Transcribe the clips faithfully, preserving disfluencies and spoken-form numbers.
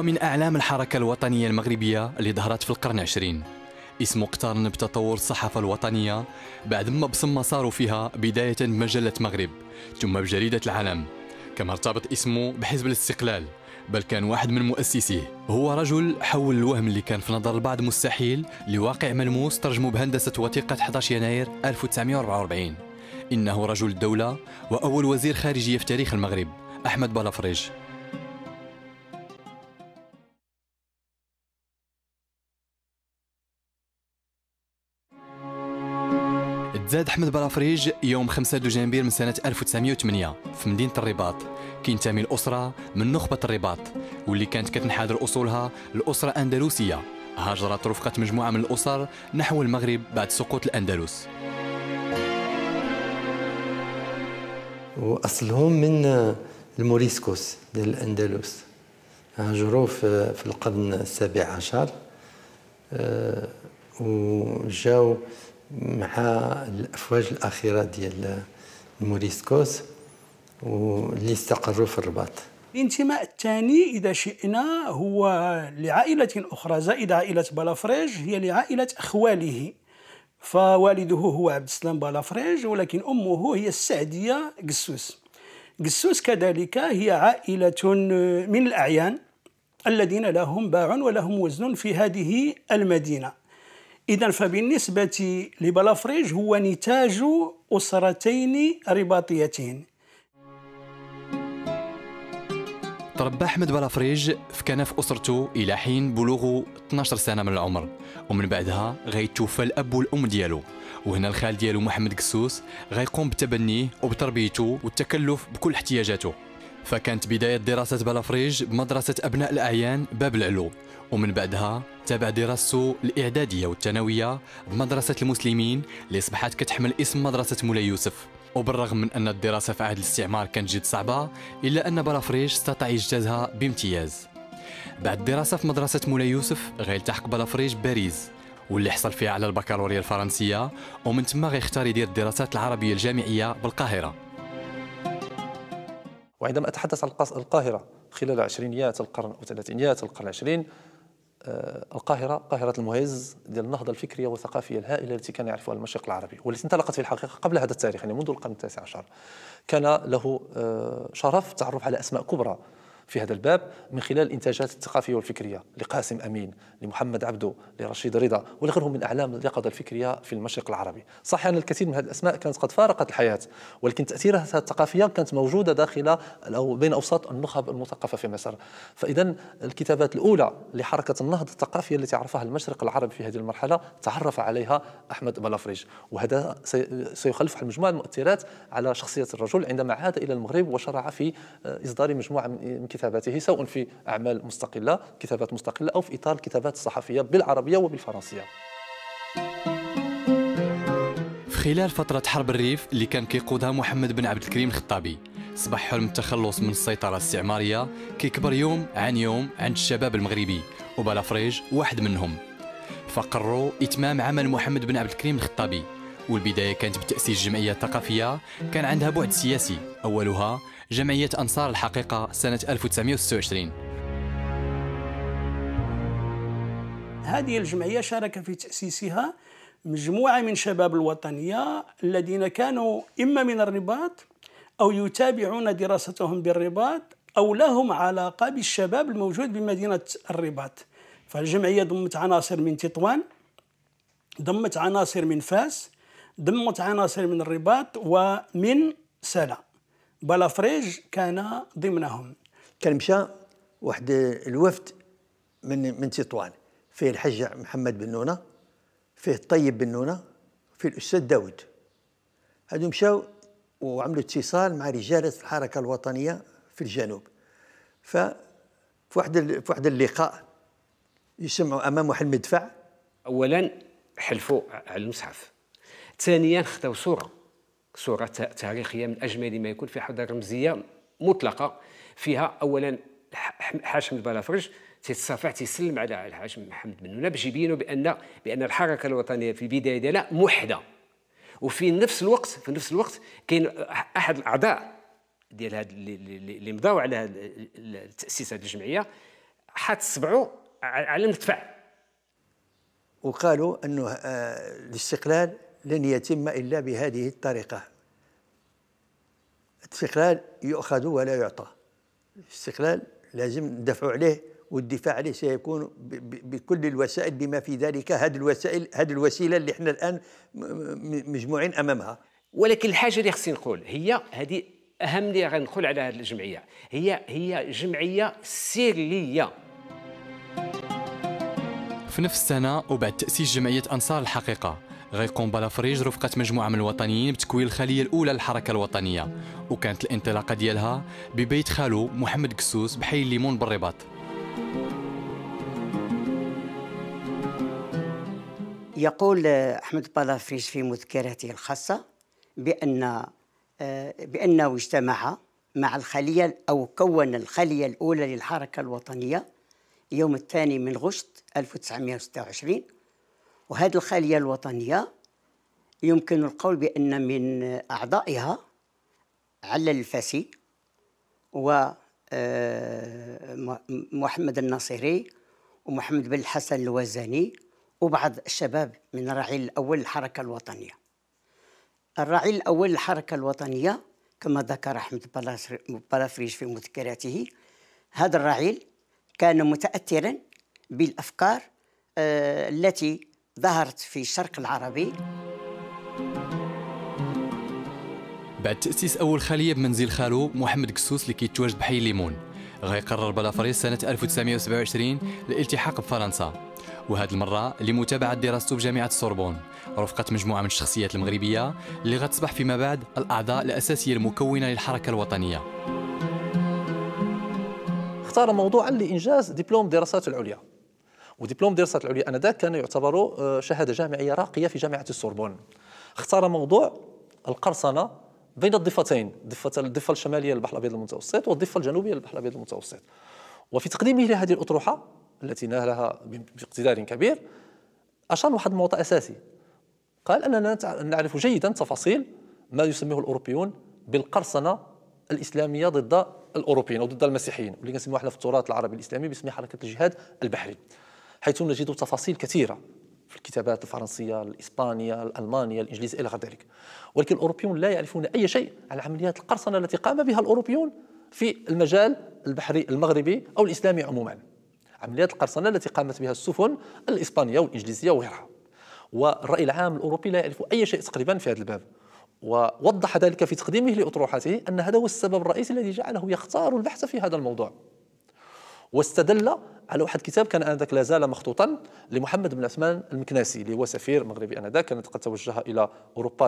من أعلام الحركة الوطنية المغربية اللي ظهرت في القرن العشرين. اسمه اقترن بتطور الصحافة الوطنية بعد ما بصم مساره فيها بداية بمجلة مغرب ثم بجريدة العالم. كما ارتبط اسمه بحزب الاستقلال، بل كان واحد من مؤسسيه. هو رجل حول الوهم اللي كان في نظر البعض مستحيل لواقع ملموس، ترجمه بهندسة وثيقة أحد عشر يناير ألف وتسعمائة وأربعة وأربعين. إنه رجل الدولة وأول وزير خارجية في تاريخ المغرب، أحمد بلافريج. تزاد أحمد بلافريج يوم خمسة دجنبير من سنة ألف وتسعمائة وثمانية في مدينة الرباط. كينتمي الأسرة من نخبة الرباط، واللي كانت كتنحدر أصولها الأسرة أندلسية. هاجرت رفقة مجموعة من الأسر نحو المغرب بعد سقوط الأندلس. وأصلهم من الموريسكوس ديال الأندلس، هاجروا في القرن السابع عشر وجاو مع الأفواج الأخيرة ديال الموريسكوس واللي استقروا في الرباط. الانتماء الثاني إذا شئنا هو لعائلة أخرى زائد عائلة بلافريج، هي لعائلة أخواله. فوالده هو عبد السلام بلافريج، ولكن أمه هي السعدية قسوس. قسوس كذلك هي عائلة من الأعيان الذين لهم باع ولهم وزن في هذه المدينة. إذن فبالنسبة لبلافريج هو نتاج أسرتين رباطيتين. تربى أحمد بلافريج في كنف أسرته إلى حين بلوغه اثناش سنة من العمر، ومن بعدها غيتوفى الأب والأم ديالو، وهنا الخال ديالو محمد قسوس غيقوم بتبنيه وبتربيته والتكلف بكل احتياجاته. فكانت بداية دراسة بلافريج بمدرسة أبناء الأعيان باب العلو، ومن بعدها تابع دراسته الإعدادية والثانوية بمدرسة المسلمين اللي أصبحت كتحمل اسم مدرسة مولاي يوسف. وبالرغم من أن الدراسة في عهد الاستعمار كانت جد صعبة، إلا أن بلافريج استطاع يجتازها بامتياز. بعد الدراسة في مدرسة مولاي يوسف غيلتحق بلافريج بباريس، واللي حصل فيها على البكالوريا الفرنسية، ومن ثم غيختار يدير الدراسات العربية الجامعية بالقاهرة. وعندما أتحدث عن القاهرة خلال عشرينيات القرن أو ثلاثينيات القرن العشرين، القاهرة قاهرة المهز ديال النهضة الفكرية والثقافية الهائلة التي كان يعرفها المشرق العربي، والتي انطلقت في الحقيقة قبل هذا التاريخ، يعني منذ القرن التاسع عشر. كان له شرف التعرف على أسماء كبرى في هذا الباب من خلال الإنتاجات الثقافية والفكرية لقاسم أمين، لمحمد عبده، لرشيد رضا ولغيرهم من أعلام اليقظة الفكرية في المشرق العربي. صحيح أن الكثير من هذه الأسماء كانت قد فارقت الحياة، ولكن تأثيرها الثقافية كانت موجودة داخل أو بين أوساط النخب المثقفة في مصر. فإذا الكتابات الأولى لحركة النهضة الثقافية التي عرفها المشرق العربي في هذه المرحلة تعرف عليها أحمد بلافريج، وهذا سيخلف مجموعة المؤثرات على شخصية الرجل عندما عاد إلى المغرب وشرع في إصدار مجموعة من كتاباته، سواء في أعمال مستقلة، كتابات مستقلة، أو في إطار الكتابات الصحفية بالعربية وبالفرنسية. في خلال فترة حرب الريف اللي كان كيقودها محمد بن عبد الكريم الخطابي، صبح حلم التخلص من السيطرة الاستعمارية كيكبر يوم عن يوم عند الشباب المغربي، وبلافريج واحد منهم. فقرروا إتمام عمل محمد بن عبد الكريم الخطابي، والبداية كانت بتأسيس جمعية ثقافية كان عندها بعد سياسي، أولها جمعية أنصار الحقيقة سنة ألف وتسعمائة وستة وعشرين. هذه الجمعية شارك في تأسيسها مجموعة من شباب الوطنية الذين كانوا إما من الرباط أو يتابعون دراستهم بالرباط أو لهم علاقة بالشباب الموجود بمدينة الرباط. فالجمعية ضمت عناصر من تطوان، ضمت عناصر من فاس، ضمت عناصر من الرباط ومن سلا. بلافريج كان ضمنهم. كان مشى واحد الوفد من من تطوان، فيه الحج محمد بن نونة، فيه الطيب بن نونة، فيه الأستاذ داود. هادو مشاو وعملوا اتصال مع رجالة الحركة الوطنية في الجنوب. ففي واحد في واحد اللقاء يسمعوا أمام واحد المدفع. أولا حلفوا على المصحف، ثانيا خداو صورة صورة تاريخية من أجمل ما يكون، في حضارة رمزية مطلقة فيها أولا حاج حمد بلافريج تيتصافح تيسلم على الحاج محمد بن نونة باش يبينوا بأن بأن الحركة الوطنية في البداية ديالها موحدة. وفي نفس الوقت في نفس الوقت كاين أحد الأعضاء ديال هاد اللي مضاو على تأسيس هذه الجمعية حات صبعه على المدفع. وقالوا أنه الاستقلال لن يتم إلا بهذه الطريقة. الاستقلال يؤخذ ولا يعطى. الاستقلال لازم ندافعوا عليه، والدفاع عليه سيكون بكل الوسائل بما في ذلك هذه الوسائل هذه الوسيلة اللي احنا الآن مجموعين أمامها. ولكن الحاجة اللي خصني نقول هي هذه أهم اللي غنقول على هذه الجمعية، هي هي جمعية سرية. في نفس السنة وبعد تأسيس جمعية أنصار الحقيقة، غيقوم بلافريج رفقة مجموعة من الوطنيين بتكوين الخلية الأولى للحركة الوطنية، وكانت الانطلاقة ديالها ببيت خالو محمد قسوس بحي الليمون بالرباط. يقول أحمد بلافريج في مذكراته الخاصة بأن بأنه اجتمع مع الخلية أو كون الخلية الأولى للحركة الوطنية يوم الثاني من غشت ألف وتسعمائة وستة وعشرين، وهذه الخلية الوطنية يمكن القول بأن من أعضائها علي الفاسي ومحمد الناصري ومحمد بن الحسن الوزاني وبعض الشباب من الرعيل الأول للحركة الوطنية. الرعيل الأول للحركة الوطنية كما ذكر أحمد بلافريج في مذكراته، هذا الرعيل كان متأثرا بالأفكار آه التي ظهرت في الشرق العربي. بعد تأسيس أول خلية بمنزل خالو محمد قسوس اللي كيتواجد بحي الليمون، غيقرر بلافريج سنة ألف وتسعمائة وسبعة وعشرين الالتحاق بفرنسا، وهذه المرة لمتابعة دراسته بجامعة السوربون رفقة مجموعة من الشخصيات المغربية اللي غتصبح فيما بعد الأعضاء الأساسية المكونة للحركة الوطنية. اختار موضوعا لإنجاز دبلوم الدراسات العليا، ودبلوم الدراسات العليا آنذاك كان يعتبر شهادة جامعية راقية في جامعة السوربون. اختار موضوع القرصنة بين الضفتين، ضفة الضفة الشمالية للبحر الأبيض المتوسط والضفة الجنوبية للبحر الأبيض المتوسط. وفي تقديمه لهذه الأطروحة التي نالها باقتدار كبير أشار واحد الموضوع أساسي، قال أننا نعرف جيدا تفاصيل ما يسميه الأوروبيون بالقرصنة الإسلامية ضد الأوروبيين أو ضد المسيحيين، واللي كنسميوها احنا في التراث العربي الإسلامي باسم حركة الجهاد البحري، حيث نجد تفاصيل كثيرة في الكتابات الفرنسية، الإسبانية، الألمانية، الإنجليزية إلى غير ذلك. ولكن الأوروبيون لا يعرفون أي شيء عن عمليات القرصنة التي قام بها الأوروبيون في المجال البحري المغربي أو الإسلامي عموما. عمليات القرصنة التي قامت بها السفن الإسبانية والإنجليزية وغيرها. والرأي العام الأوروبي لا يعرف أي شيء تقريبا في هذا الباب، ووضح ذلك في تقديمه لأطروحته أن هذا هو السبب الرئيسي الذي جعله يختار البحث في هذا الموضوع. واستدل على واحد الكتاب كان آنذاك لا زال مخطوطا لمحمد بن عثمان المكناسي اللي هو سفير مغربي آنذاك، كانت قد توجه إلى أوروبا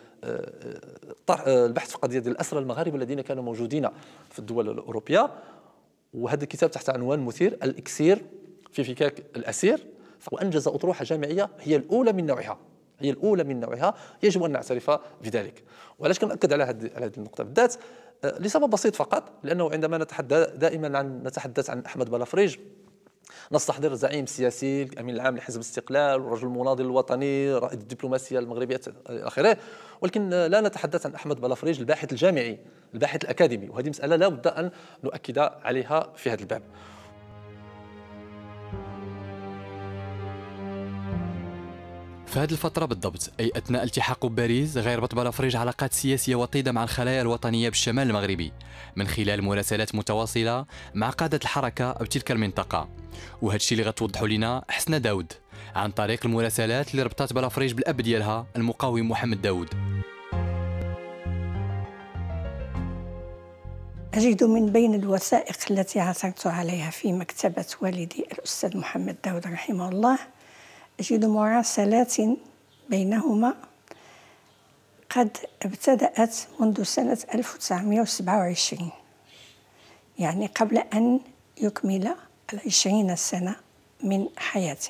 للبحث في قضية الأسرى المغاربة الذين كانوا موجودين في الدول الأوروبية. وهذا الكتاب تحت عنوان مثير، الإكسير في فكاك الأسير، وأنجز أطروحة جامعية هي الأولى من نوعها، هي الأولى من نوعها، يجب أن نعترف بذلك. وعلاش كنأكد على هذه النقطة بالذات؟ لسبب بسيط فقط، لأنه عندما نتحدث دائما عن نتحدث عن أحمد بلافريج نستحضر الزعيم السياسي الأمين العام لحزب الاستقلال والرجل المناضل الوطني رائد الدبلوماسية المغربية إلى آخره، ولكن لا نتحدث عن أحمد بلافريج الباحث الجامعي، الباحث الأكاديمي، وهذه مسألة لا بد أن نؤكد عليها في هذا الباب. في هذه الفترة بالضبط، أي أثناء التحاقه بباريس، غيربط بلافريج علاقات سياسية وطيدة مع الخلايا الوطنية بالشمال المغربي من خلال مراسلات متواصلة مع قادة الحركة بتلك المنطقة. وهذا الشيء اللي غتوضحوا لنا حسنة داود عن طريق المراسلات اللي ربطات بلافريج بالأب ديالها المقاوم محمد داود. أجد من بين الوثائق التي عثرت عليها في مكتبة والدي الأستاذ محمد داود رحمه الله، أجد مراسلات بينهما قد ابتدأت منذ سنة ألف وتسعمائة وسبعة وعشرين، يعني قبل أن يكمل العشرين سنة من حياته.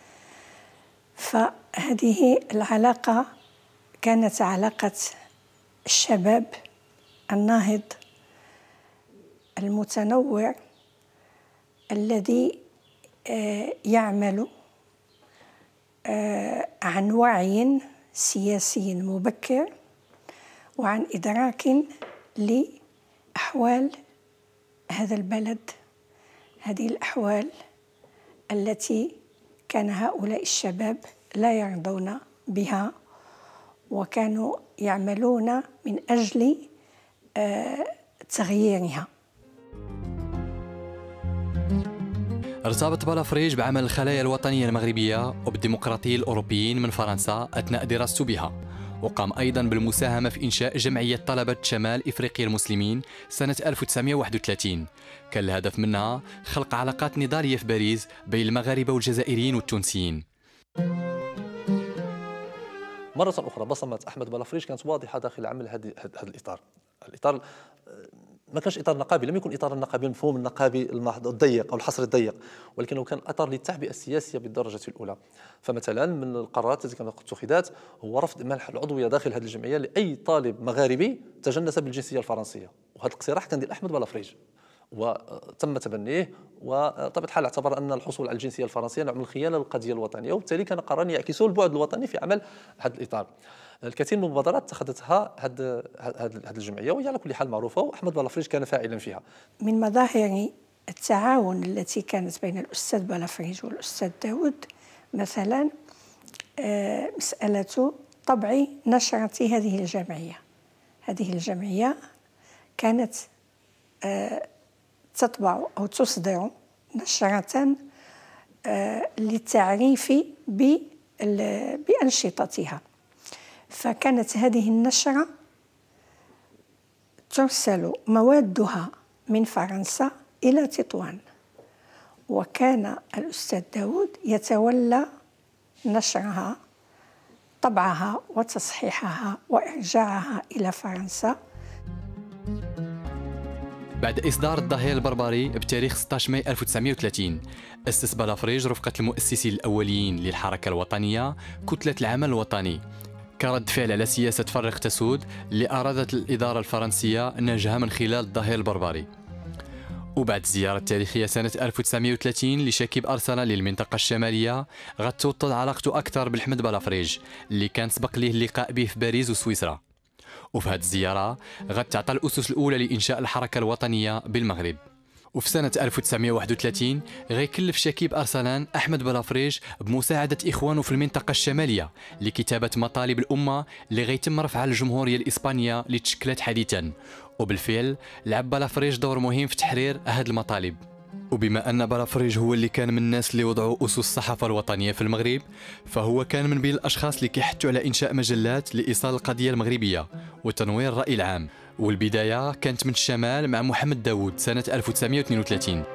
فهذه العلاقة كانت علاقة الشباب الناهض المتنوع الذي يعمل عن وعي سياسي مبكر وعن إدراك لأحوال هذا البلد، هذه الأحوال التي كان هؤلاء الشباب لا يرضون بها، وكانوا يعملون من أجل تغييرها. ارتبط بلافريج بعمل الخلايا الوطنية المغربية وبالديمقراطيين الأوروبيين من فرنسا أثناء دراسته بها، وقام أيضا بالمساهمة في إنشاء جمعية طلبة شمال إفريقيا المسلمين سنة ألف وتسعمائة وواحد وثلاثين. كان الهدف منها خلق علاقات نضالية في باريس بين المغاربة والجزائريين والتونسيين. مرة أخرى بصمة أحمد بلافريج كانت واضحة داخل عمل هذا الإطار. الإطار ما كانش إطار نقابي، لم يكن إطار النقابي مفهوم النقابي الضيق أو الحصر الضيق، ولكنه كان إطار للتعبئة السياسية بالدرجة الأولى. فمثلا من القرارات التي كانت اتخذت هو رفض منح العضوية داخل هذه الجمعية لأي طالب مغاربي تجنس بالجنسية الفرنسية، وهذا الاقتراح كان ديال أحمد بلافريج وتم تبنيه، وطبعا الحال اعتبر ان الحصول على الجنسيه الفرنسيه نوع من الخيانه للقضيه الوطنيه، وبالتالي كان قرارا يعكس البعد الوطني في عمل هذا الاطار. الكثير من المبادرات اتخذتها هذه هذه الجمعيه وهي على كل حال معروفه، واحمد بلافريج كان فاعلا فيها. من مظاهر التعاون التي كانت بين الاستاذ بلافريج والاستاذ داود مثلا مساله طبع نشره هذه الجمعيه. هذه الجمعيه كانت تطبع أو تصدر نشرة للتعريف بأنشطتها، فكانت هذه النشرة ترسل موادها من فرنسا إلى تطوان، وكان الأستاذ داود يتولى نشرها، طبعها وتصحيحها وإرجاعها إلى فرنسا. بعد إصدار الظهير البربري بتاريخ ستة عشر ماي ألف وتسعمائة وثلاثين، أسس بلافريج رفقة المؤسسين الأوليين للحركة الوطنية كتلة العمل الوطني، كرد فعل على سياسة فرق تسود اللي أرادت الإدارة الفرنسية نهجها من خلال الظهير البربري. وبعد الزيارة التاريخية سنة ألف وتسعمائة وثلاثين لشكيب أرسنال للمنطقة الشمالية، غتوطد علاقته أكثر بالحمد بلافريج اللي كان سبق ليه اللقاء به في باريس وسويسرا. وفي هذه الزيارة غتعطى الأسس الأولى لإنشاء الحركة الوطنية بالمغرب. وفي سنة ألف وتسعمائة وواحد وثلاثين غيكلف شكيب أرسلان أحمد بلافريج بمساعدة إخوانه في المنطقة الشمالية لكتابة مطالب الأمة اللي غيتم رفعها للجمهورية الإسبانية اللي تشكلت حديثا، وبالفعل لعب بلافريج دور مهم في تحرير هذه المطالب. وبما أن بلافريج هو اللي كان من الناس اللي وضعوا أسس الصحافة الوطنية في المغرب، فهو كان من بين الأشخاص اللي كيحثوا على إنشاء مجلات لإيصال القضية المغربية وتنوير الرأي العام. والبداية كانت من الشمال مع محمد داود سنة ألف وتسعمائة واثنين وثلاثين.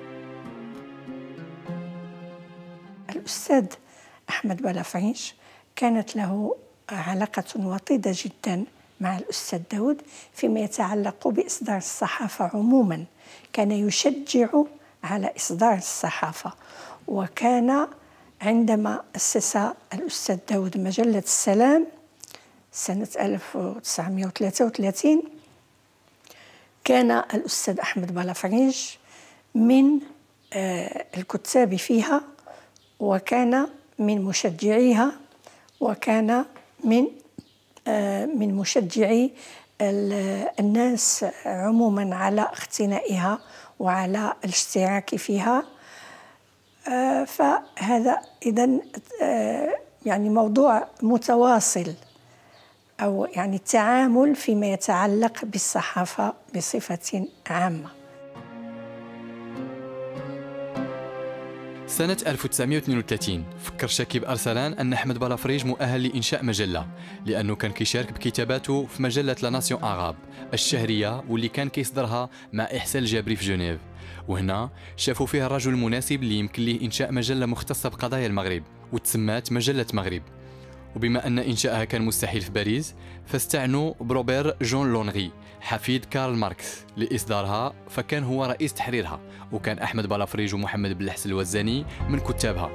الأستاذ أحمد بلافريج كانت له علاقة وطيدة جدا مع الأستاذ داود فيما يتعلق بإصدار الصحافة عموما. كان يشجع على إصدار الصحافة، وكان عندما أسس الأستاذ داود مجلة السلام سنة ألف وتسعمائة وثلاثة وثلاثين، كان الأستاذ أحمد بلافريج من الكتاب فيها، وكان من مشجعيها، وكان من من مشجعي الناس عموما على اقتنائها وعلى الاشتراك فيها. فهذا إذن يعني موضوع متواصل، أو يعني التعامل فيما يتعلق بالصحافة بصفة عامة. سنة ألف وتسعمائة واثنين وثلاثين فكر شكيب أرسلان أن أحمد بلافريج مؤهل لإنشاء مجلة، لأنه كان كيشارك بكتاباته في مجلة لا ناسيون أغاب الشهرية واللي كان كيصدرها مع إحسان الجابري في جنيف. وهنا شافوا فيها الرجل المناسب اللي يمكن ليه إنشاء مجلة مختصة بقضايا المغرب، وتسمات مجلة مغرب. وبما أن إنشائها كان مستحيل في باريس، فاستعنوا بروبير جون لونغي حفيد كارل ماركس لإصدارها، فكان هو رئيس تحريرها، وكان أحمد بلافريج ومحمد بن الحسن الوزاني من كتابها.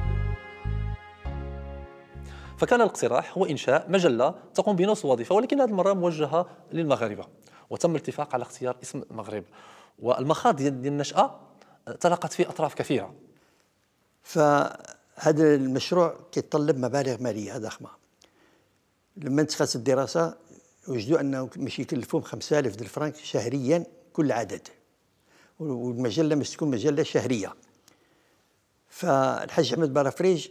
فكان الاقتراح هو إنشاء مجلة تقوم بنفس الوظيفة، ولكن هذه المرة موجهة للمغاربة، وتم الاتفاق على اختيار اسم المغرب. والمخاض ديال النشأة تلاقت فيه أطراف كثيرة. فهذا المشروع كيتطلب مبالغ مالية ضخمة. لما اتخذت الدراسة وجدوا أنه ماشي يكلفهم خمسة آلاف د الفرنك شهريا كل عدد، والمجله مش تكون مجله شهريه. فالحاج احمد بلافريج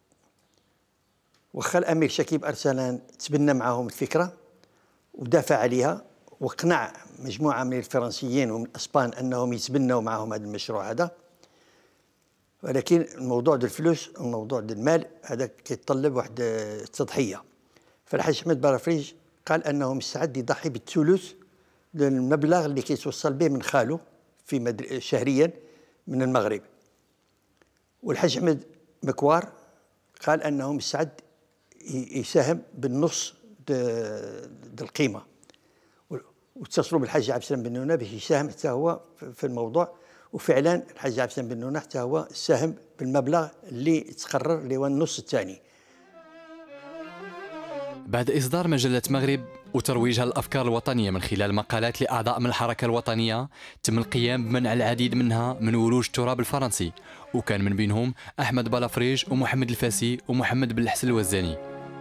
واخا الامير شكيب ارسلان تبنى معهم الفكره ودافع عليها واقنع مجموعه من الفرنسيين ومن اسبان انهم يتبنوا معهم هذا المشروع هذا، ولكن الموضوع ديال الفلوس والموضوع ديال المال هذا كيتطلب واحد التضحيه. فالحاج احمد بلافريج قال انه مستعد يضحي بالثلث للمبلغ اللي كيتوصل به من خاله في مدر... شهريا من المغرب. والحاج احمد مكوار قال انه مستعد يساهم بالنص د القيمه، واتصلوا بالحاج عبد السلام بن نونه باش يساهم حتى هو في الموضوع، وفعلا الحاج عبد السلام بن نونه حتى هو ساهم بالمبلغ اللي تقرر اللي هو النص الثاني. بعد إصدار مجلة مغرب وترويجها للأفكار الوطنية من خلال مقالات لأعضاء من الحركة الوطنية، تم القيام بمنع العديد منها من ولوج التراب الفرنسي، وكان من بينهم أحمد بلافريج ومحمد الفاسي ومحمد بن الحسن الوزاني.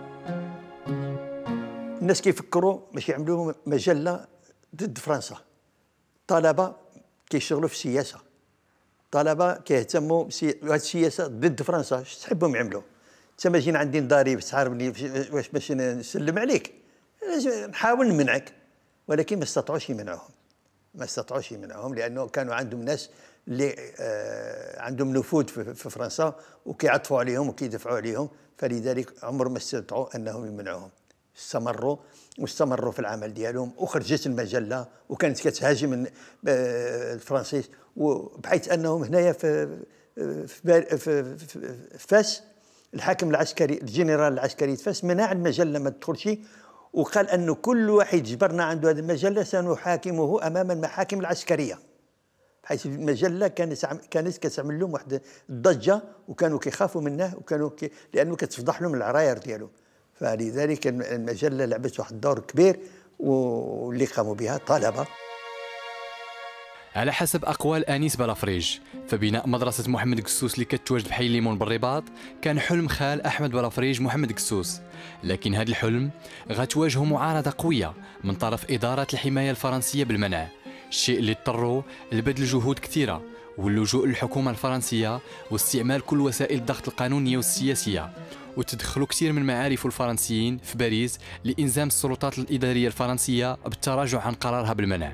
الناس كيفكروا باش يعملوا مجلة ضد فرنسا، طلبة كيشتغلوا في السياسة، طلبة كيهتموا بهذه السياسة ضد فرنسا، اش تحبهم يعملوا؟ تما جينا عندي ضريب تعرفني واش باش نسلم عليك، نحاول نمنعك، ولكن ما استطاعوش يمنعوهم، ما استطاعوش يمنعوهم لانه كانوا عندهم ناس اللي آه عندهم نفوذ في, في فرنسا وكيعطفوا عليهم وكيدفعوا عليهم، فلذلك عمر ما استطاعوا انهم يمنعوهم. استمروا واستمروا في العمل ديالهم، وخرجت المجله وكانت كتهاجم الفرنسيس، وبحيث انهم هنايا في في, في, في فاس الحاكم العسكري الجنرال العسكري فاس منع المجله ما تدخلش، وقال انه كل واحد جبرنا عنده هذه المجله سنحاكمه امام المحاكم العسكريه، بحيث المجله كانت كانت كتعمل لهم واحد الضجه وكانوا كيخافوا منه، وكانوا كي لانه كتفضح لهم العراير ديالو، فلذلك المجله لعبت واحد الدور كبير واللي قاموا بها طلبه. على حسب أقوال أنيس بلافريج، فبناء مدرسة محمد قسوس اللي كتواجد بحي الليمون بالرباط كان حلم خال أحمد بلافريج محمد قسوس، لكن هذا الحلم غتواجهه معارضة قوية من طرف إدارة الحماية الفرنسية بالمنع، الشيء اللي اضطروا لبذل جهود كثيرة واللجوء للحكومة الفرنسية واستعمال كل وسائل الضغط القانونية والسياسية، وتدخلوا كثير من معارف الفرنسيين في باريس لإلزام السلطات الإدارية الفرنسية بالتراجع عن قرارها بالمنع.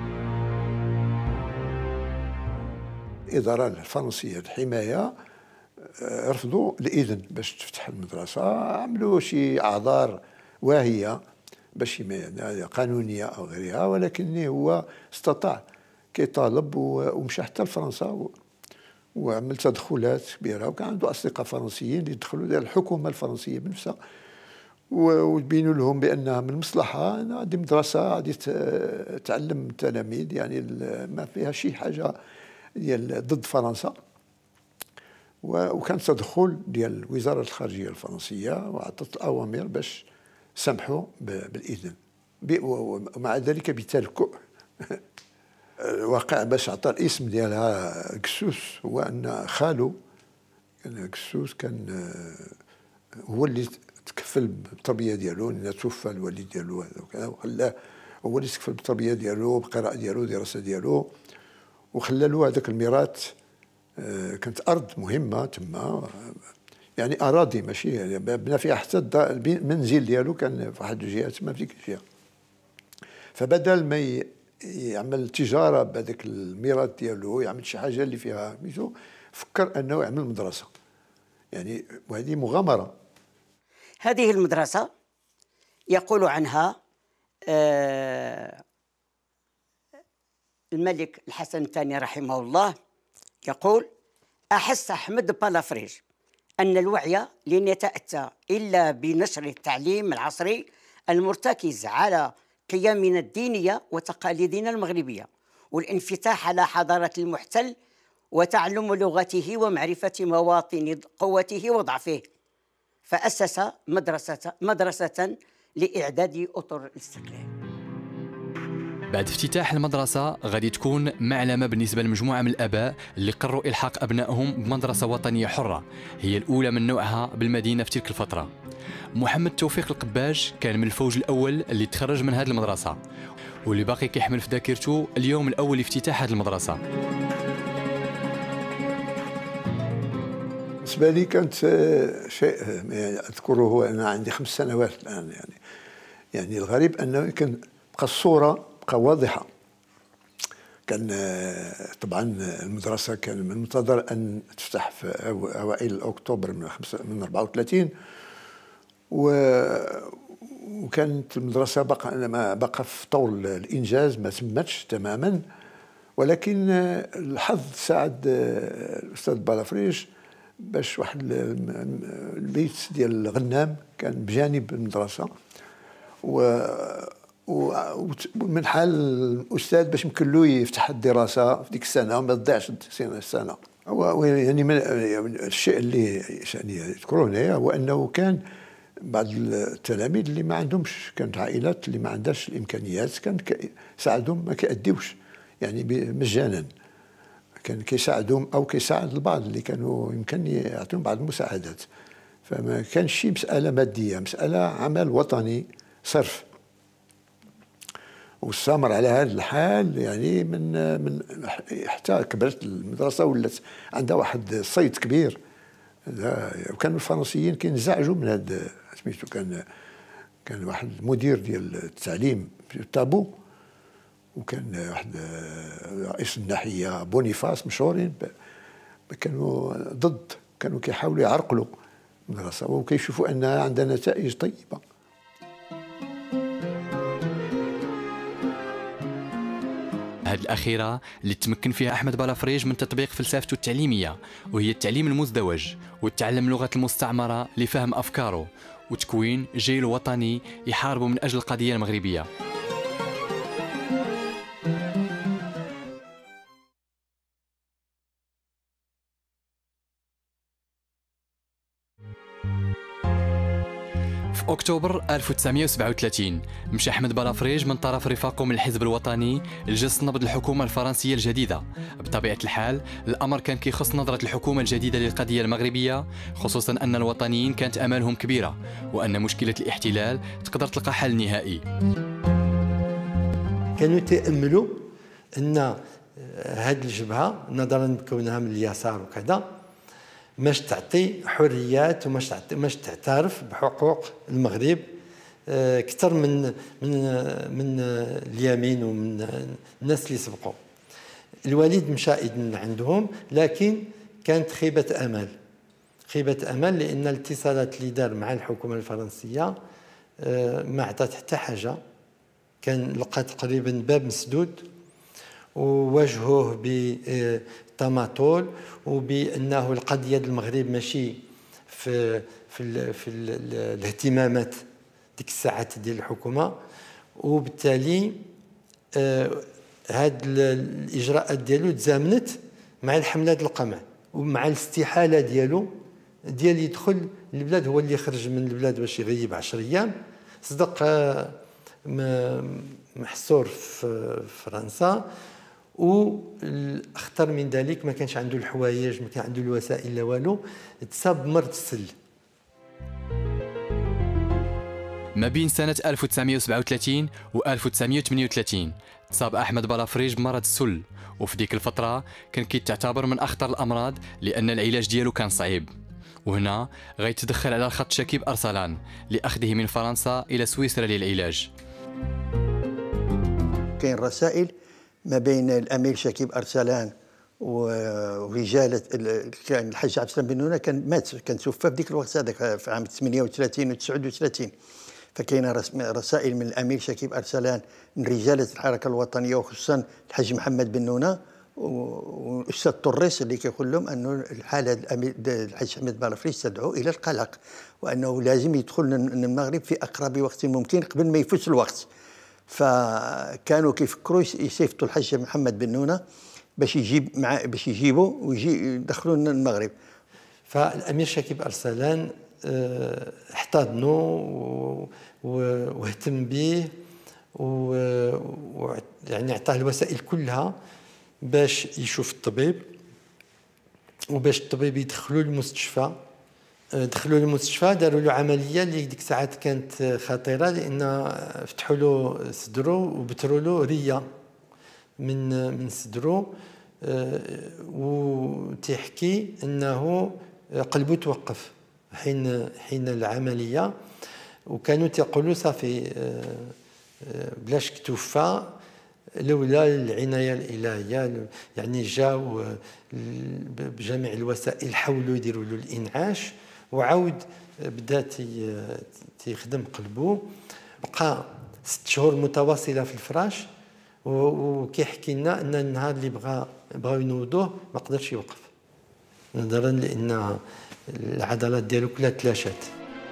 الإدارة الفرنسية الحماية رفضوا الإذن باش تفتح المدرسة، عملوا شي أعذار واهية باش قانونية أو غيرها، ولكن هو استطاع كيطالب ومشى حتى لفرنسا وعمل تدخلات كبيرة، وكان عنده أصدقاء فرنسيين اللي دخلوا ديال الحكومة الفرنسية بنفسها وبينوا لهم بأنها من المصلحة أن هذه مدرسة غادي تعلم التلاميذ يعني ما فيها شي حاجة ديال ضد فرنسا، وكان تدخل ديال وزارة الخارجية الفرنسية وعطت أوامر باش سمحوا بالإذن، ومع ذلك بتلكؤ. الواقع باش عطى الاسم ديالها قسوس هو أن خالو كان قسوس كان هو اللي تكفل بالتربية ديالو، لأن توفى الوالد ديالو هذا وخلاه هو اللي تكفل بالتربية ديالو بالقراءة ديالو الدراسة ديالو، وخلى له هذاك الميراث. كانت أرض مهمة تما، يعني أراضي ماشي يعني بنى فيها حتى المنزل ديالو كان في واحد الجهة تما في ديك الجهة. فبدل ما يعمل تجارة بهذاك الميراث ديالو يعمل شي حاجة اللي فيها ميزو، فكر أنه يعمل مدرسة يعني، وهذه مغامرة. هذه المدرسة يقول عنها آه الملك الحسن الثاني رحمه الله، يقول: أحس أحمد بلافريج أن الوعي لن يتأتى إلا بنشر التعليم العصري المرتكز على قيمنا الدينية وتقاليدنا المغربية، والانفتاح على حضارة المحتل وتعلم لغته ومعرفة مواطن قوته وضعفه، فأسس مدرسة, مدرسة لإعداد أطر الاستقلال. بعد افتتاح المدرسة غادي تكون معلمة بالنسبة لمجموعة من الآباء اللي قرروا إلحاق أبنائهم بمدرسة وطنية حرة هي الأولى من نوعها بالمدينة في تلك الفترة. محمد توفيق القباج كان من الفوج الأول اللي تخرج من هذه المدرسة، واللي باقي كيحمل في ذاكرته اليوم الاول لافتتاح هذه المدرسه. بالنسبه لي كانت شيء يعني اذكره هو انا عندي خمس سنوات الان، يعني يعني الغريب انه كان بقى الصوره بقى واضحه. كان طبعا المدرسه كان من المنتظر ان تفتح في اوائل اكتوبر من من أربعة وثلاثين، وكانت المدرسه بقى ما بقى في طور الانجاز، ما تمتش تماما، ولكن الحظ ساعد الاستاذ بالافريج باش واحد البيت ديال الغنام كان بجانب المدرسه، و ومن حال الاستاذ باش يمكن له يفتح الدراسه في ديك السنه وما تضيعش السنه. هو يعني من الشيء اللي يعني يذكروه هنايا هو انه كان بعض التلاميذ اللي ما عندهمش، كانت عائلات اللي ما عندهاش الامكانيات كان ساعدهم ما كيأديوش يعني مجانا، كان كيساعدهم او كيساعد البعض اللي كانوا يمكن يعطيهم بعض المساعدات. فما كانش شي مساله ماديه، مساله عمل وطني صرف. واستمر على هذا الحال يعني من من حتى كبرت المدرسه ولات عندها واحد الصيت كبير. وكانوا الفرنسيين كينزعجوا من هذا سميتو، كان كان واحد المدير ديال التعليم في تابو، وكان واحد رئيس الناحيه بونيفاس مشهورين كانوا ضد، كانوا كيحاولوا يعرقلوا المدرسه وكيشوفوا انها عندها نتائج طيبه. هذه الأخيرة اللي تمكن فيها أحمد بالافريج من تطبيق فلسفته التعليمية، وهي التعليم المزدوج والتعلم لغة المستعمرة لفهم أفكاره وتكوين جيل وطني يحارب من أجل القضية المغربية. في أكتوبر ألف وتسعمائة وسبعة وثلاثين مشى أحمد بالافريج من طرف رفاقه من الحزب الوطني لجلس نبض الحكومة الفرنسية الجديدة. بطبيعة الحال الأمر كان كيخص نظرة الحكومة الجديدة للقضية المغربية، خصوصا أن الوطنيين كانت آمالهم كبيرة وأن مشكلة الاحتلال تقدر تلقى حل نهائي. كانوا يتأملوا أن هذه الجبهة نظرا لكونها من اليسار وكذا ماش تعطي حريات وماش تعطي ماش تعترف بحقوق المغرب اكثر من من من اليمين ومن الناس اللي سبقوا. الوالد مشى اذن عندهم، لكن كانت خيبه امل خيبه امل لان الاتصالات اللي دار مع الحكومه الفرنسيه ما عطات حتى حاجه. كان لقى تقريبا باب مسدود وواجهوه بتماطل وبانه القضيه ديال المغرب ماشي في في ال في ال الاهتمامات ديك الساعات ديال الحكومه، وبالتالي هاد الاجراءات ديالو تزامنت مع الحمله ديال القمع ومع الاستحاله ديالو ديال يدخل للبلاد، هو اللي خرج من البلاد باش يغيب عشر ايام، صدق محصور في فرنسا، والاخطر من ذلك ما كانش عنده الحوايج، ما كان عنده الوسائل لا والو، تصاب بمرض السل. ما بين سنة ألف وتسعمائة وسبعة وثلاثين و ألف وتسعمائة وثمانية وثلاثين تصاب أحمد بالافريج بمرض السل، وفي ديك الفترة كان كيتعتبر من أخطر الأمراض لأن العلاج ديالو كان صعيب. وهنا غيتدخل على الخط شكيب أرسلان لأخذه من فرنسا إلى سويسرا للعلاج. كاين رسائل ما بين الأمير شكيب أرسلان ورجالة كان الحاج عبد السلام بن نونة، كان مات كان توفى في ديك الوقت هذاك في عام ثمانية وثلاثين و تسعة وثلاثين. فكاين رسائل من الأمير شكيب أرسلان من رجالة الحركة الوطنية وخصوصا الحاج محمد بن نونة والاستاذ طريس اللي كيقول لهم انه الحاله الحاج احمد بالافريج تدعو الى القلق، وانه لازم يدخل المغرب في اقرب وقت ممكن قبل ما يفوت الوقت. فكانوا كيفكروا يصيفطوا الحاج محمد بن نونة باش يجيب مع باش يجيبوا ويجي يدخلوا المغرب. فالامير شكيب ارسلان احتضنه واهتم به ويعني اعطاه الوسائل كلها باش يشوف الطبيب وباش الطبيب يدخلوا المستشفى دخلوا للمستشفى، داروا له عمليه اللي ديك الساعات كانت خطيره، لان فتحوا له صدره وبتروا له ريه من من صدره، وتحكي انه قلبه توقف حين حين العمليه، وكانوا تيقولوا صافي بلاش توفى لولا العنايه الالهيه. يعني جاوا بجميع الوسائل حاولوا يديروا له الانعاش، وعاود بدا تيخدم قلبه. بقى ست شهور متواصله في الفراش، وكيحكي لنا ان النهار اللي بغى بغاو ينوضوه ما قدرش يوقف، نظرا لان العضلات ديالو كلها تلاشات.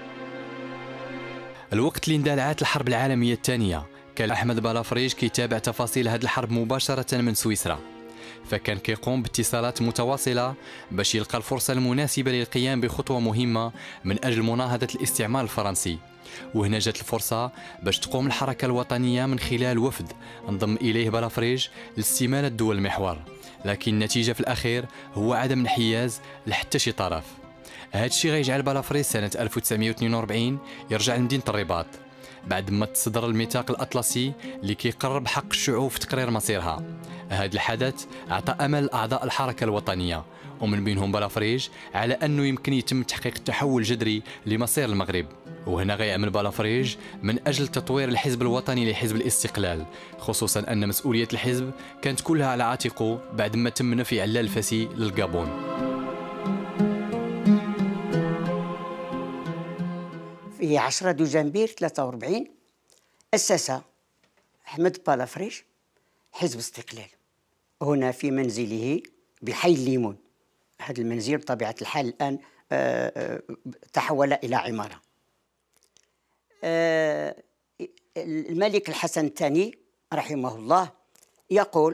الوقت اللي اندلعت الحرب العالميه الثانيه كان احمد بلافريج كيتابع تفاصيل هذه الحرب مباشره من سويسرا، فكان كيقوم باتصالات متواصله باش يلقى الفرصه المناسبه للقيام بخطوه مهمه من اجل مناهضه الاستعمار الفرنسي. وهنا جات الفرصه باش تقوم الحركه الوطنيه من خلال وفد انضم اليه بلافريج لاستماله دول المحور، لكن النتيجه في الاخير هو عدم انحياز لحتى شي طرف. هذا الشيء غيجعل بلافريج سنه ألف وتسعمائة واثنين وأربعين يرجع لمدينه الرباط بعد ما تصدر الميثاق الأطلسي اللي كيقرر بحق الشعوب في تقرير مصيرها. هذا الحدث أعطى أمل أعضاء الحركة الوطنية ومن بينهم بلافريج على أنه يمكن يتم تحقيق تحول جذري لمصير المغرب. وهنا غيعمل بلافريج من أجل تطوير الحزب الوطني لحزب الاستقلال، خصوصا أن مسؤولية الحزب كانت كلها على عاتقه بعد ما تم نفي علال الفاسي للغابون. في عشرة دجنبير ثلاثة وأربعين أسس أحمد بلافريج حزب استقلال هنا في منزله بحي الليمون. هذا المنزل بطبيعة الحال الآن تحول إلى عمارة. الملك الحسن الثاني رحمه الله يقول: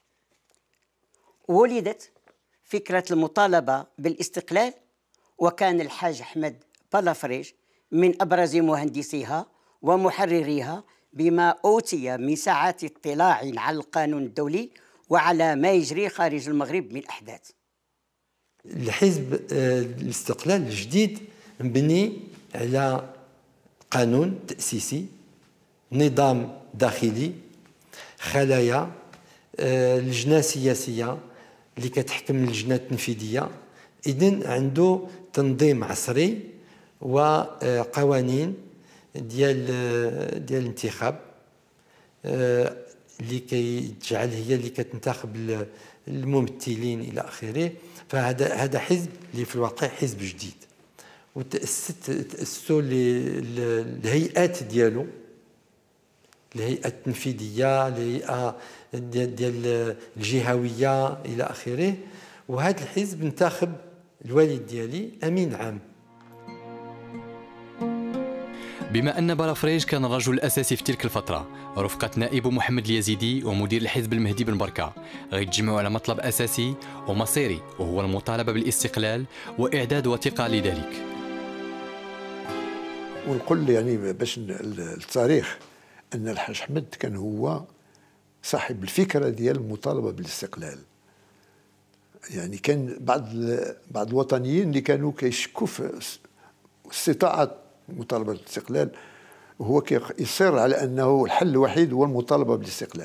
ولدت فكرة المطالبة بالاستقلال، وكان الحاج أحمد بلافريج من أبرز مهندسيها ومحرريها، بما أوتي من ساعة اطلاع على القانون الدولي وعلى ما يجري خارج المغرب من أحداث. الحزب الاستقلال الجديد مبني على قانون تأسيسي، نظام داخلي، خلايا، لجنة سياسية اللي كتحكم اللجنة التنفيذية. إذن عنده تنظيم عصري وقوانين ديال ديال الانتخاب اللي كيجعل هي اللي كتنتخب الممثلين الى اخره. فهذا هذا حزب اللي في الواقع حزب جديد، وتأسست تأسسوا الهيئات ديالو، الهيئة التنفيذية، الهيئة ديال, ديال الجهوية الى اخره. وهذا الحزب انتخب الوالد ديالي امين عام. بما أن بلافريج كان الرجل الأساسي في تلك الفترة، رفقة نائبه محمد اليزيدي ومدير الحزب المهدي بن بركة غيتجمعوا على مطلب أساسي ومصيري، وهو المطالبة بالاستقلال وإعداد وثيقة لذلك. ونقول يعني باش التاريخ أن الحاج أحمد كان هو صاحب الفكرة ديال المطالبة بالاستقلال. يعني كان بعض بعض الوطنيين اللي كانوا كيشكوا في استطاعة مطالبة بالاستقلال، وهو كيصر على أنه الحل الوحيد هو المطالبة بالاستقلال.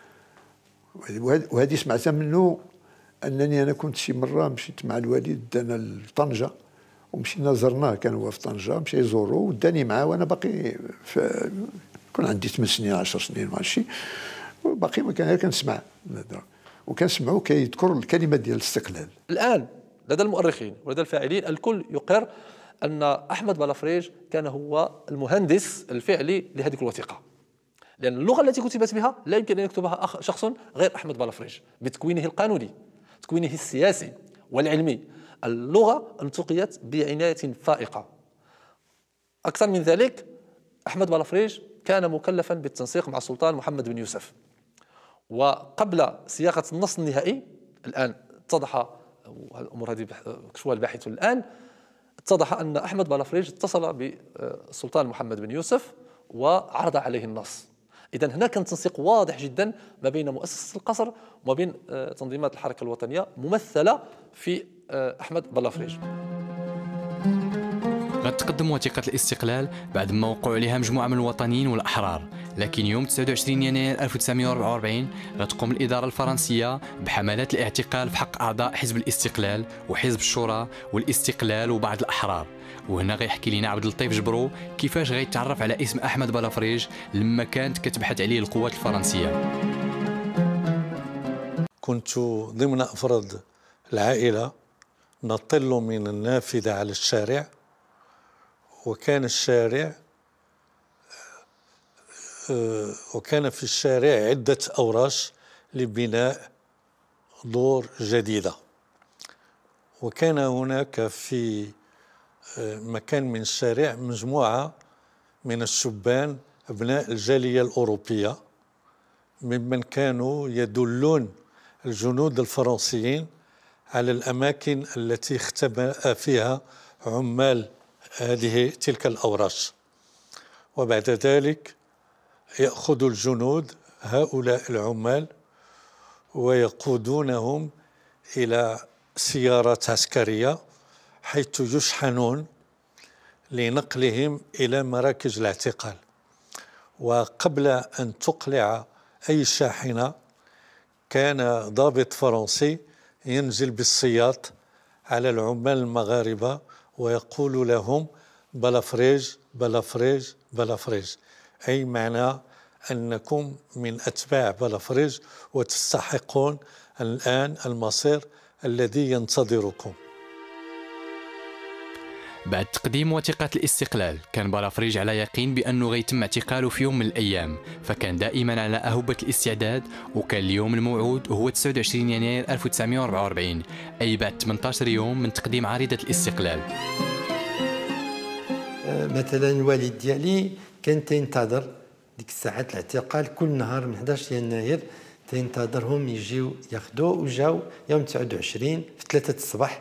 وهذه سمعتها منه، أنني أنا كنت شي مرة مشيت مع الوالد أنا لطنجة ومشينا زرناه، كان هو في طنجة، مشى يزورو وداني معاه وأنا باقي كون عندي ثمان سنين عشر سنين مع شي، باقي ما كان كنسمع وكنسمعو كيذكر الكلمة ديال الاستقلال. الآن لدى المؤرخين ولدى الفاعلين الكل يقر أن أحمد بلافريج كان هو المهندس الفعلي لهذه الوثيقة، لأن اللغة التي كتبت بها لا يمكن أن يكتبها شخص غير أحمد بلافريج بتكوينه القانوني، تكوينه السياسي والعلمي. اللغة التقيت بعناية فائقة. أكثر من ذلك، أحمد بلافريج كان مكلفا بالتنسيق مع السلطان محمد بن يوسف، وقبل صياغة النص النهائي الآن اتضح، الأمور هذه كشفها الباحثون الآن، اتضح أن أحمد بلافريج اتصل بالسلطان محمد بن يوسف وعرض عليه النص. إذن هناك كان تنسيق واضح جدا ما بين مؤسسة القصر وما بين تنظيمات الحركة الوطنية ممثلة في أحمد بلافريج. غتقدم وثيقة الاستقلال بعد ما وقعوا عليها مجموعة من الوطنيين والأحرار، لكن يوم تسعة وعشرين يناير ألف وتسعمائة وأربعة وأربعين غتقوم الإدارة الفرنسية بحملات الاعتقال في حق أعضاء حزب الاستقلال وحزب الشورى والاستقلال وبعض الأحرار. وهنا غيحكي لنا عبد اللطيف جبرو كيفاش غيتعرف على اسم أحمد بلافريج لما كانت كتبحث عليه القوات الفرنسية. كنت ضمن أفراد العائلة نطل من النافذة على الشارع، وكان الشارع وكان في الشارع عدة أوراش لبناء دور جديدة، وكان هناك في مكان من الشارع مجموعة من الشبان أبناء الجالية الأوروبية ممن كانوا يدلون الجنود الفرنسيين على الأماكن التي اختبأ فيها عمال هذه تلك الأوراش، وبعد ذلك يأخذ الجنود هؤلاء العمال ويقودونهم إلى سيارات عسكرية حيث يشحنون لنقلهم إلى مراكز الاعتقال. وقبل أن تقلع أي شاحنة كان ضابط فرنسي ينزل بالسياط على العمال المغاربة ويقول لهم بلافريج بلافريج بلافريج، أي معنى أنكم من أتباع بلافريج وتستحقون الآن المصير الذي ينتظركم. بعد تقديم وثيقة الاستقلال كان بلافريج على يقين بأنه غيتم اعتقاله في يوم من الأيام، فكان دائما على أهبة الاستعداد، وكان اليوم الموعود هو تسعة وعشرين يناير ألف وتسعمائة وأربعة وأربعين، أي بعد ثمانية عشر يوم من تقديم عريضة الاستقلال. مثلا الوالد ديالي كان تينتظر ديك الساعات الاعتقال كل نهار من أحد عشر يناير، تينتظرهم يجيو ياخذوه، وجاو يوم تسعة وعشرين في ثلاثة الصباح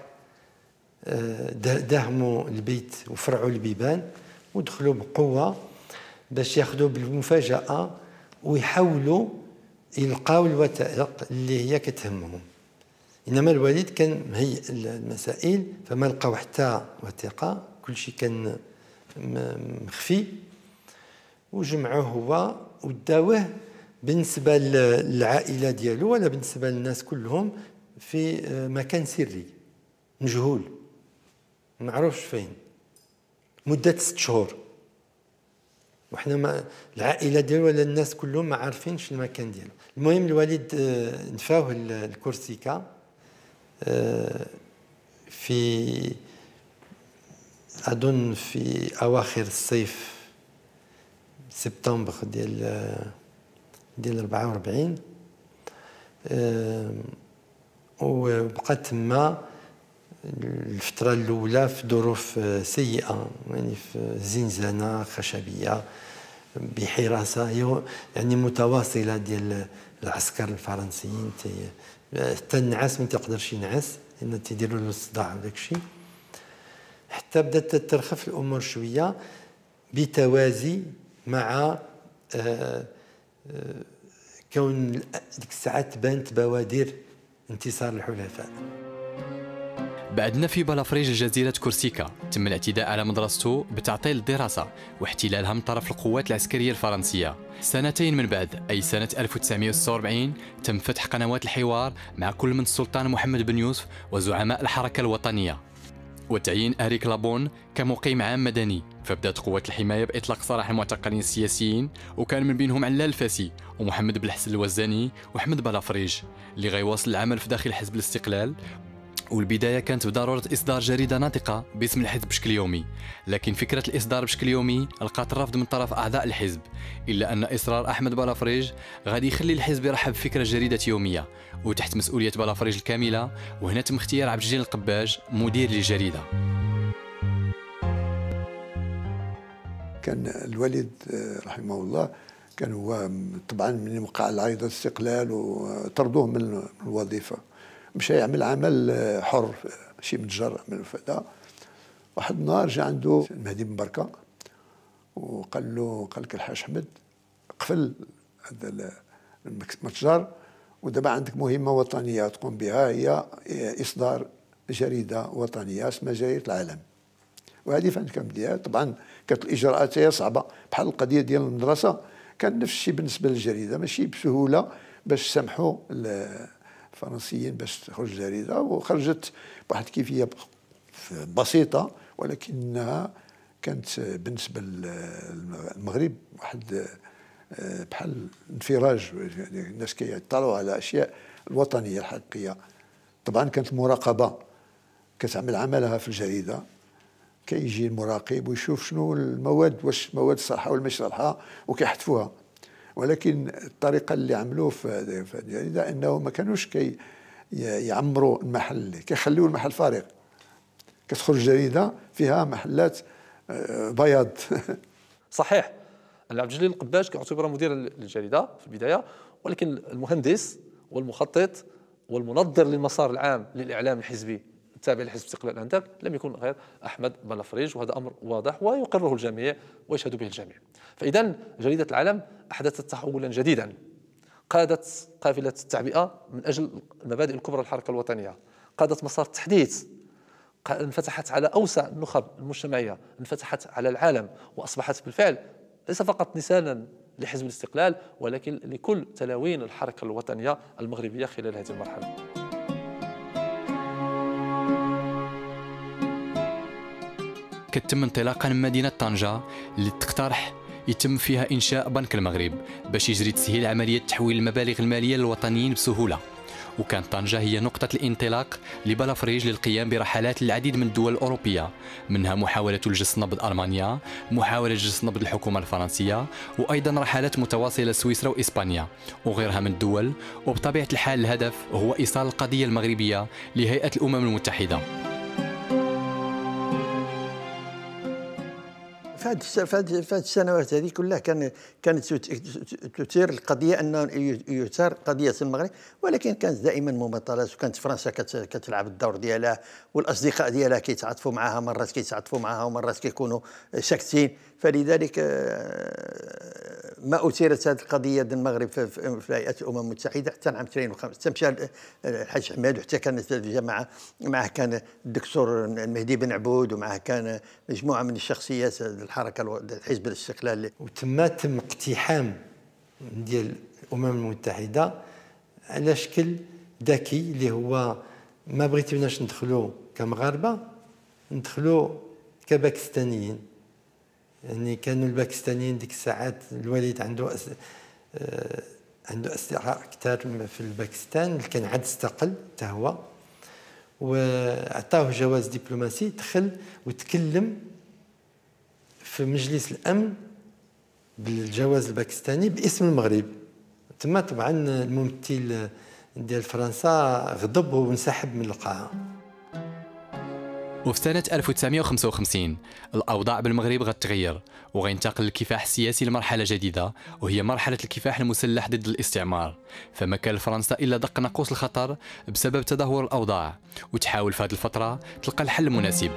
داهموا البيت وفرعوا البيبان ودخلوا بقوة باش ياخذوا بالمفاجأة ويحاولوا يلقاو الوثائق اللي هي كتهمهم. إنما الوالد كان مهيئ المسائل فما لقاو حتى وثيقة، كل شيء كان مخفي، وجمعوه هو وداوه بالنسبة للعائلة ديالو ولا بالنسبة للناس كلهم في مكان سري مجهول ما معروفش فين مدة ست شهور، وحنا ما العائلة ديالو ولا الناس كلهم ما عارفينش المكان ديالو. المهم الوالد نفاوه الكورسيكا في أظن في أواخر الصيف سبتمبر ديال ديال أربعة وأربعين، وبقى تما الفترة الأولى في ظروف سيئة، يعني في زنزانة خشبية بحراسة يعني متواصلة ديال العسكر الفرنسيين، حتى النعاس ما تقدرش ينعس لأن تيديروا له الصداع وداك الشيء، حتى بدات ترخف الأمور شوية بتوازي مع آآ آآ كون ديك الساعات بانت بوادر انتصار الحلفاء. بعد نفي بلافريج جزيرة كورسيكا تم الاعتداء على مدرسته بتعطيل الدراسة واحتلالها من طرف القوات العسكرية الفرنسية. سنتين من بعد أي سنة ألف وتسعمائة وستة وأربعين تم فتح قنوات الحوار مع كل من السلطان محمد بن يوسف وزعماء الحركة الوطنية وتعيين أريك لابون كمقيم عام مدني، فبدات قوات الحماية بإطلاق سراح المعتقلين السياسيين، وكان من بينهم علال الفاسي ومحمد بن الحسن الوزاني وأحمد بلافريج اللي غيواصل العمل في داخل حزب الاستقلال. والبداية كانت بضرورة إصدار جريدة ناطقة باسم الحزب بشكل يومي، لكن فكرة الإصدار بشكل يومي لقات الرفض من طرف أعضاء الحزب، إلا أن إصرار أحمد بلافريج غادي يخلي الحزب يرحب بفكرة جريدة يومية وتحت مسؤولية بلافريج الكاملة، وهنا تم اختيار عبد الجليل القباج مدير للجريدة. كان الوالد رحمه الله كان هو طبعا من وقع العريضة الاستقلال وطردوه من الوظيفة، مشى يعمل عمل حر شي متجر من الفدا. واحد النهار جا عنده المهدي بن بركه وقال له قال لك الحاج احمد قفل هذا المتجر ودابا عندك مهمه وطنيه تقوم بها، هي اصدار جريده وطنيه اسمها جريده العالم. وهذه فين كان بديها. طبعا كانت الاجراءات هي صعبه، بحال القضيه ديال المدرسه كان نفس الشيء بالنسبه للجريده، ماشي بسهوله باش سمحوا الفرنسيين باش تخرج الجريده، وخرجت بواحد الكيفيه بسيطه، ولكنها كانت بالنسبه للمغرب واحد بحال انفراج، يعني الناس كيطلعوا على اشياء الوطنيه الحقيقيه. طبعا كانت المراقبه كتعمل عملها في الجريده، كيجي المراقب ويشوف شنو المواد، واش مواد صالحه ولا مش صالحه، وكيحذفوها. ولكن الطريقه اللي عملوه في الجريده انه ما كانوش كي يعمروا المحل، كيخليوا المحل فارغ، كتخرج جريده فيها محلات بياض. صحيح. عبد الجليل القباش كيعتبر مدير للجريده في البدايه، ولكن المهندس والمخطط والمنظر للمسار العام للاعلام الحزبي التابع لحزب استقلال الانتاج لم يكن غير احمد بلافريج، وهذا امر واضح ويقره الجميع ويشهد به الجميع. فاذا جريده العالم احدثت تحولا جديدا، قادت قافله التعبئه من اجل المبادئ الكبرى للحركه الوطنيه، قادت مسار التحديث، انفتحت على اوسع النخب المجتمعيه، انفتحت على العالم، واصبحت بالفعل ليس فقط نسانا لحزب الاستقلال ولكن لكل تلاوين الحركه الوطنيه المغربيه خلال هذه المرحله. كتم انطلاقا من مدينه طنجه اللي تقترح يتم فيها انشاء بنك المغرب باش يجري تسهيل عمليه تحويل المبالغ الماليه للوطنيين بسهوله. وكانت طنجة هي نقطة الانطلاق لبلافريج للقيام برحلات للعديد من الدول الأوروبية، منها محاولة جس نبض ألمانيا، محاولة جس نبض الحكومة الفرنسية، وأيضا رحلات متواصلة لسويسرا وإسبانيا وغيرها من الدول. وبطبيعة الحال الهدف هو إيصال القضية المغربية لهيئة الأمم المتحدة. في هذه السنوات هذه كلها كان كانت تثير القضيه انه يثار قضيه المغرب، ولكن كانت دائما مماطلات، وكانت فرنسا كتلعب الدور ديالها، والاصدقاء ديالها كيتعاطفوا معها، مرات كيتعاطفوا معها ومرات كيكونوا ساكتين. فلذلك ما اثيرت هذه القضيه ديال المغرب في هيئه الامم المتحده حتى عام ألفين وخمسة، حتى مشى الحاج حماد، وحتى كانت الجماعه معه كان الدكتور المهدي بن عبود، ومعه كان مجموعه من الشخصيات الحركه حزب الاستقلال. وتما تم اقتحام ديال الامم المتحده على شكل ذكي، اللي هو ما بغيتوناش ندخلوا كمغاربه، ندخلوا كباكستانيين. يعني كانوا الباكستانيين ديك الساعات الوالد عنده أس... آه... عنده اصدقاء كثار في الباكستان، اللي كان عاد استقل حتى هو، وعطاوه جواز دبلوماسي، دخل وتكلم في مجلس الامن بالجواز الباكستاني باسم المغرب. تما طبعا الممثل ديال فرنسا غضب وانسحب من القاعه. وفي سنة ألف وتسعمائة وخمسة وخمسين الأوضاع بالمغرب غتغير، وغينتقل الكفاح السياسي لمرحلة جديدة، وهي مرحلة الكفاح المسلح ضد الاستعمار. فما كان لفرنسا إلا دق ناقوس الخطر بسبب تدهور الأوضاع، وتحاول في هذه الفترة تلقى الحل المناسب.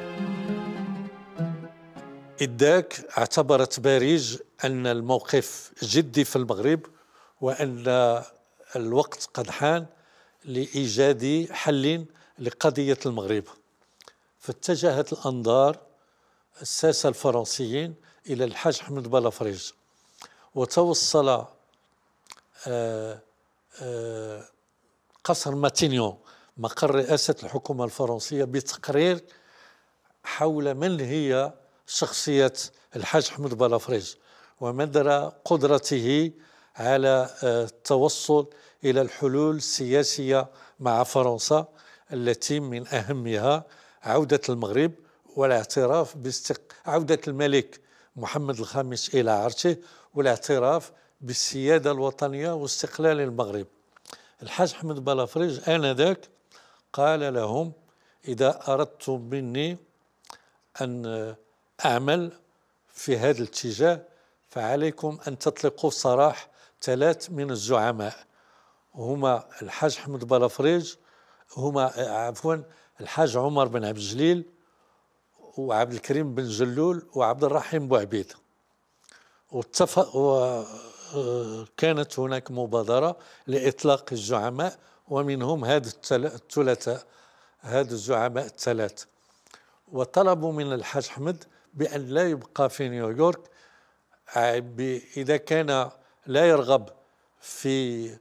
إذاك اعتبرت باريس أن الموقف جدي في المغرب، وأن الوقت قد حان لإيجاد حل لقضية المغرب. فاتجهت الأنظار الساسة الفرنسيين إلى الحاج حمد بلافريج، وتوصل آآ آآ قصر ماتينيون مقر رئاسة الحكومة الفرنسية بتقرير حول من هي شخصية الحاج حمد بلافريج ومدى قدرته على التوصل إلى الحلول السياسية مع فرنسا، التي من أهمها عودة المغرب والاعتراف باستق... عودة الملك محمد الخامس إلى عرشه والاعتراف بالسيادة الوطنية واستقلال المغرب. الحاج حمد بلافريج آنذاك قال لهم: إذا أردتم مني أن أعمل في هذا الاتجاه فعليكم أن تطلقوا سراح ثلاث من الزعماء، هما الحاج حمد بلافريج، هما عفوا الحاج عمر بن عبد الجليل، وعبد الكريم بن جلول، وعبد الرحيم بوعبيد. واتفق وكانت هناك مبادرة لإطلاق الزعماء، ومنهم هذا الثلاثة هذا الزعماء الثلاث. وطلبوا من الحاج أحمد بأن لا يبقى في نيويورك إذا كان لا يرغب في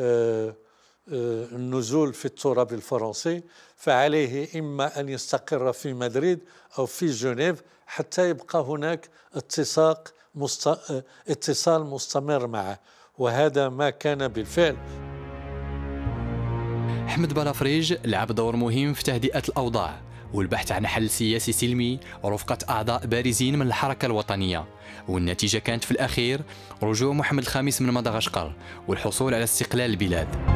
النزول في التراب الفرنسي، فعليه إما أن يستقر في مدريد أو في جنيف حتى يبقى هناك اتساق مست... اتصال مستمر معه، وهذا ما كان بالفعل. أحمد بلافريج لعب دور مهم في تهدئة الأوضاع والبحث عن حل سياسي سلمي رفقة أعضاء بارزين من الحركة الوطنية، والنتيجة كانت في الأخير رجوع محمد الخامس من مدغشقر والحصول على استقلال البلاد.